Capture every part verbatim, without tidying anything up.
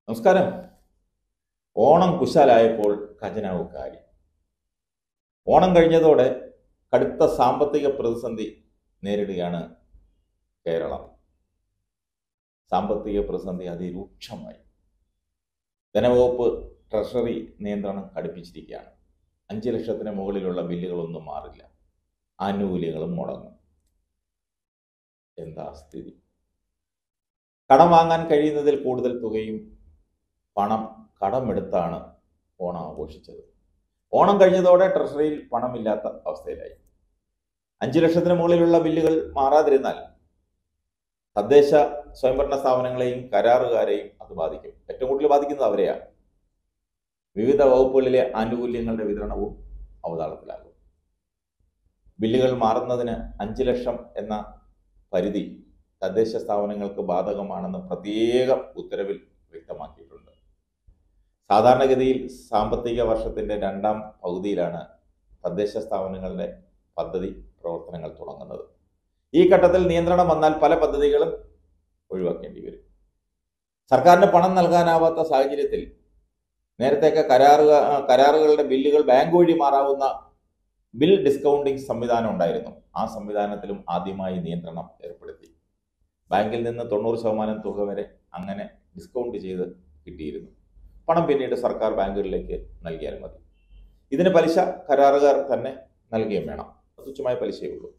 നമസ്കാരം. ഓണം കുശാലായപ്പോൾ ഖജനാവ് കാലി. ഓണം കഴിഞ്ഞതോടെ കടുത്ത സാമ്പത്തിക പ്രതിസന്ധി നേരിടുകയാണ് കേരളം. സാമ്പത്തിക പ്രതിസന്ധി അതിരൂക്ഷമായി. ധനവകുപ്പ് ട്രഷറി നിയന്ത്രണം കടുപ്പിച്ചിരിക്കുകയാണ്. അഞ്ച് ലക്ഷത്തിന് മുകളിലുള്ള ബില്ലുകളൊന്നും മാറില്ല. ആനുകൂല്യങ്ങളും മുടങ്ങും. എന്താ സ്ഥിതി? കടം വാങ്ങാൻ കഴിയുന്നതിൽ കൂടുതൽ തുകയും പണം കടമെടുത്താണ് ഓണം ആഘോഷിച്ചത്. ഓണം കഴിഞ്ഞതോടെ ട്രഷറിയിൽ പണമില്ലാത്ത അവസ്ഥയിലായി. അഞ്ചു ലക്ഷത്തിന് മുകളിലുള്ള ബില്ലുകൾ മാറാതിരുന്നാൽ തദ്ദേശ സ്വയംഭരണ സ്ഥാപനങ്ങളെയും കരാറുകാരെയും അത് ബാധിക്കും. ഏറ്റവും കൂടുതൽ ബാധിക്കുന്നത് അവരെയാണ്. വിവിധ വകുപ്പുകളിലെ ആനുകൂല്യങ്ങളുടെ വിതരണവും അവതാളത്തിലാകും. ബില്ലുകൾ മാറുന്നതിന് അഞ്ചു ലക്ഷം എന്ന പരിധി തദ്ദേശ സ്ഥാപനങ്ങൾക്ക് ബാധകമാണെന്ന് പ്രത്യേക ഉത്തരവിൽ വ്യക്തമാക്കിയിട്ടുണ്ട്. സാധാരണഗതിയിൽ സാമ്പത്തിക വർഷത്തിൻ്റെ രണ്ടാം പകുതിയിലാണ് തദ്ദേശ സ്ഥാപനങ്ങളുടെ പദ്ധതി പ്രവർത്തനങ്ങൾ തുടങ്ങുന്നത്. ഈ ഘട്ടത്തിൽ നിയന്ത്രണം വന്നാൽ പല പദ്ധതികളും ഒഴിവാക്കേണ്ടി വരും. സർക്കാരിന് പണം നൽകാനാവാത്ത സാഹചര്യത്തിൽ നേരത്തെയൊക്കെ കരാറുക കരാറുകളുടെ ബില്ലുകൾ ബാങ്ക് വഴി മാറാവുന്ന ബിൽ ഡിസ്കൗണ്ടിംഗ് സംവിധാനം ഉണ്ടായിരുന്നു. ആ സംവിധാനത്തിലും ആദ്യമായി നിയന്ത്രണം ഏർപ്പെടുത്തി. ബാങ്കിൽ നിന്ന് തൊണ്ണൂറ് ശതമാനം തുക വരെ അങ്ങനെ ഡിസ്കൗണ്ട് ചെയ്ത് കിട്ടിയിരുന്നു. പണം പിന്നീട് സർക്കാർ ബാങ്കുകളിലേക്ക് നൽകിയാൽ മതി. ഇതിന് പലിശ കരാറുകാർ തന്നെ നൽകുകയും വേണം. തുച്ഛമായ പലിശയേ ഉള്ളൂ.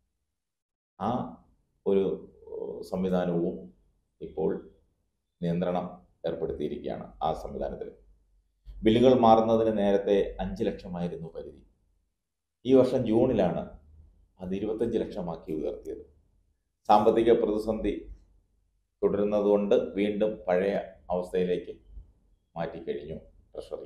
ആ ഒരു സംവിധാനവും ഇപ്പോൾ നിയന്ത്രണം ഏർപ്പെടുത്തിയിരിക്കുകയാണ്. ആ സംവിധാനത്തിൽ ബില്ലുകൾ മാറുന്നതിന് നേരത്തെ അഞ്ച് ലക്ഷമായിരുന്നു പരിധി. ഈ വർഷം ജൂണിലാണ് അത് ഇരുപത്തഞ്ച് ലക്ഷമാക്കി ഉയർത്തിയത്. സാമ്പത്തിക പ്രതിസന്ധി തുടരുന്നതുകൊണ്ട് വീണ്ടും പഴയ അവസ്ഥയിലേക്ക് മാറ്റിക്കഴിഞ്ഞു ട്രഷറി.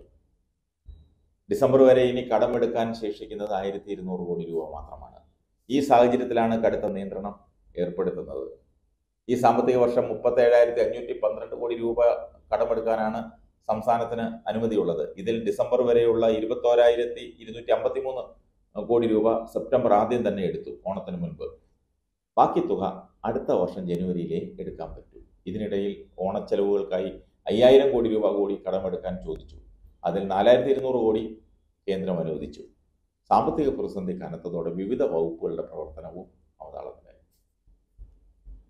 ഡിസംബർ വരെ ഇനി കടമെടുക്കാൻ ശേഷിക്കുന്നത് ആയിരത്തി ഇരുന്നൂറ് കോടി രൂപ മാത്രമാണ്. ഈ സാഹചര്യത്തിലാണ് കടുത്ത നിയന്ത്രണം ഏർപ്പെടുത്തുന്നത്. ഈ സാമ്പത്തിക വർഷം മുപ്പത്തി ഏഴായിരത്തി അഞ്ഞൂറ്റി പന്ത്രണ്ട് കോടി രൂപ കടമെടുക്കാനാണ് സംസ്ഥാനത്തിന് അനുമതിയുള്ളത്. ഇതിൽ ഡിസംബർ വരെയുള്ള ഇരുപത്തോരായിരത്തി ഇരുന്നൂറ്റി അമ്പത്തി മൂന്ന് കോടി രൂപ സെപ്റ്റംബർ ആദ്യം തന്നെ എടുത്തു, ഓണത്തിന് മുൻപ്. ബാക്കി തുക അടുത്ത വർഷം ജനുവരിയിലേ എടുക്കാൻ പറ്റൂ. ഇതിനിടയിൽ ഓണച്ചെലവുകൾക്കായി അയ്യായിരം കോടി രൂപ കൂടി കടമെടുക്കാൻ ചോദിച്ചു. അതിൽ നാലായിരത്തി ഇരുന്നൂറ് കോടി കേന്ദ്രം അനുവദിച്ചു. സാമ്പത്തിക പ്രതിസന്ധി കനത്തതോടെ വിവിധ വകുപ്പുകളുടെ പ്രവർത്തനവും അവതാളത്തിൽ.